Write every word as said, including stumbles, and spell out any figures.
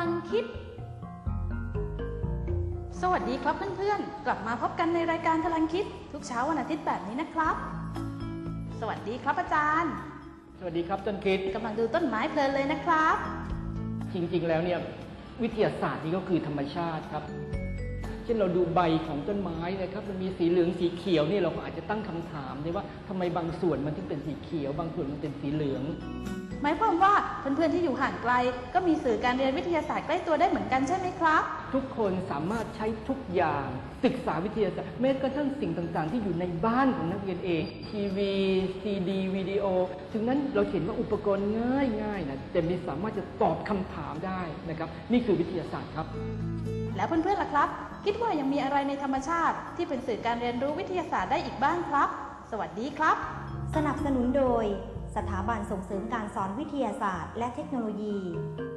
งคิดสวัสดีครับเพื่อนๆกลับมาพบกันในรายการพลังคิดทุกเช้าวันอาทิตย์แบบนี้นะครับสวัสดีครับอาจารย์สวัสดีครับต้นคิดกำลังดูต้นไม้เพลินเลยนะครับจริงๆแล้วเนี่ยวิทยาศาสตร์นี่ก็คือธรรมชาติครับเช่นเราดูใบของต้นไม้นะครับมันมีสีเหลืองสีเขียวนี่เราก็อาจจะตั้งคำถามได้ว่าทำไมบางส่วนมันถึงเป็นสีเขียวบางส่วนมันเป็นสีเหลืองหมายความว่าเพื่อนๆที่อยู่ห่างไกลก็มีสื่อการเรียนวิทยาศาสตร์ใกล้ตัวได้เหมือนกันใช่ไหมครับทุกคนสามารถใช้ทุกอย่างศึกษาวิทยาศาสตร์แม้กระทั่งสิ่งต่างๆที่อยู่ในบ้านของนักเรียนเองทีวีซีดีวิดีโอถึงนั้นเราเห็นว่าอุปกรณ์ง่ายๆนะแต่มีสามารถจะตอบคำถามได้นะครับนี่คือวิทยาศาสตร์ครับแล้วเพื่อนๆล่ะครับคิดว่ายังมีอะไรในธรรมชาติที่เป็นสื่อการเรียนรู้วิทยาศาสตร์ได้อีกบ้างครับสวัสดีครับสนับสนุนโดยสถาบันส่งเสริมการสอนวิทยาศาสตร์และเทคโนโลยี